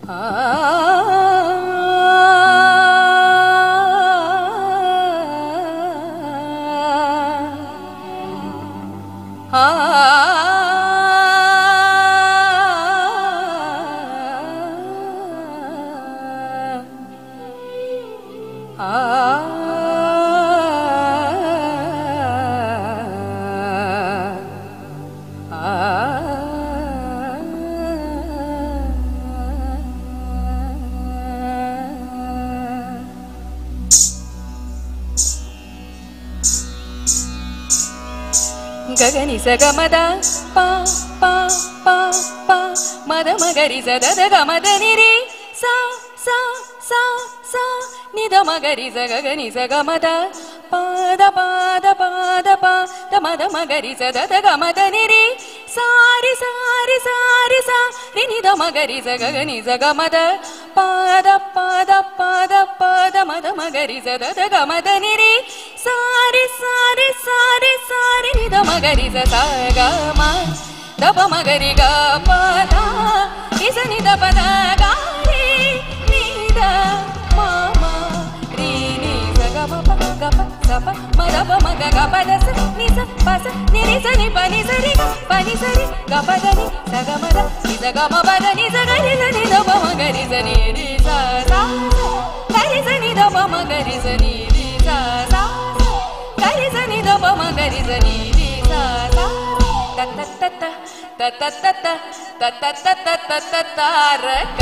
ಗಗನಿ ಸಗಮದ ಪ ಪ ಪ ಪ ಮದ ಮಗರಿ ಸದ ಗಮದ ನಿರಿ ಸಾ ಸಾ ಸಾ ಸಾ ನಿದ ಮಗರಿ ಗಗನಿ ಸಗಮದ ಪಾದ ಪಾದ ಪಾದ ಪಾದ ಮದ ಮಗರಿ ಸದ ಗಮದ ನಿರಿ ಸಾರಿ ಸಾರಿ ಸಾರಿ ಸಾ ನಿದ ಮಗರಿ ಗಗನಿ ಸಗಮದ ಪಾದ ಪಾದ ಪಾದ ಪಾದ ಮದ ಮಗರಿ ಸದ ಗಮದ ನಿರಿ ಸಾರಿ ಸಾರಿ ಸಾರಿ ಸಾರಿ ನಿದ ಮಗರಿ ಸ ಗ ಮ ದಪ ಮಗರಿ ಗ ಪದ ಇಸ ನಿದ ಪದ ಗಾರಿ ನಿದ ಮ ಮ ರೀ ನಿ ಸ ಗ ಮ ಪ ಗ ಪ ಸ ಪ ಮ ದ ಪ ಮ ಗ ಗ ಪ ದ ಸ ನಿ ಸ ಪ ಸ ನಿ ರಿ ಸ ನಿ ಪ ನಿ ಸ ರಿ ಗ ಪ ನಿ ಸ ರಿ ಗ ಪ ದ ನಿ ಸ ಗ ಮ ದ ನಿ ಸ ಗ ಮ ಪ ದ ನಿ ಸ ಗ ರಿ ಸ ನಿ ದ ಪ ಮ ಗ ರಿ ಸ ನಿ ರಿ ಸ ಸ ಗ ರಿ ಸ ನಿ ದ ಪ ಮ ಗ ರಿ ಸ ನಿ ರಿ ಸ ಸ ಗ ರಿ ಸ ನಿ ದ ಪ ಮ ಗ ರಿ ಸ ನಿ ರಿ ಸ ಸ ತ ತ ತ ತ ತ ತ ತ ತ ತ ತ ತ ತ ತ ತಾರಕ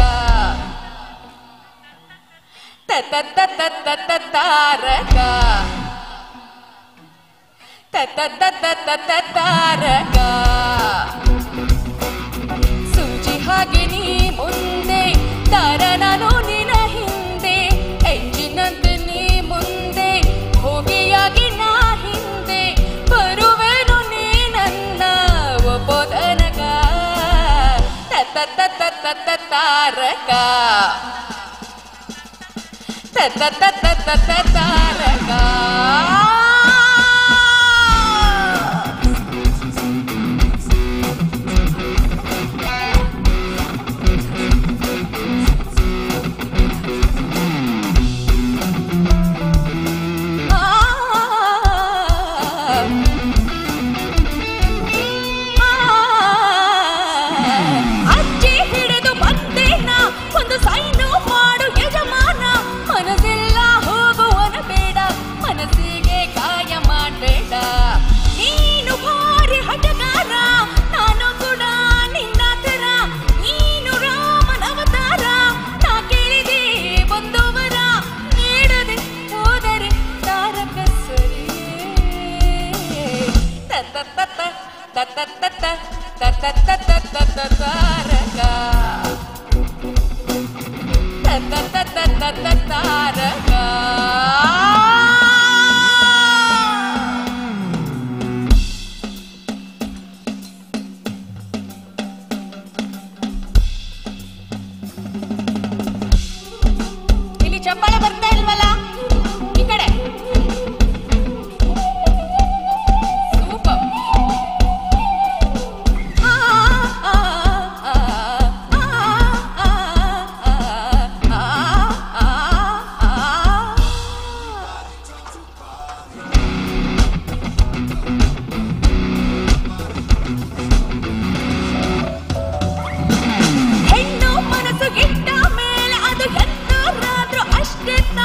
ತ ತ ತ ತ ತ ತ ತಾರಕ ತ ತ ತ ತ ತ ತ ತಾರಕ ಸೂಜಿ ಹಾಗೆ ನೀ ಮುಂದೆ ದಾರ ನಾನು ನಿನ ಹಿಂದೆ ಎಂಜಿನಂತೆ ನೀ ಮುಂದೆ ಹೋಗಿಯಾಗಿ ನಾ ಹಿಂದೆ ಬರುವೆನು ನೀ ನನ್ನ ಒಪ್ಪೋದನಗ ತ ತ ತ ತ ತ ತಾರಕ ತ ತ ತ ತ ತ ತ ತಾರಕ ಇಲ್ಲಿ ಚಪ್ಪಾಳೆ ಬರ್ತಾ ಇಲ್ವಲ್ಲ ಈ ಕಡೆ ಹೆಣ್ಣು ಮನಸ್ಸು ಗಿಟ್ಟ ಮೇಲೆ ಅದು ಎಂದರಾದ್ರೂ ಅಷ್ಟೇ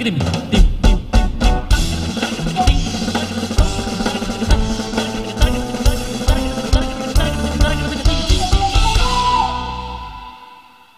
ತೆಗೆದಿಮ್ಮಿ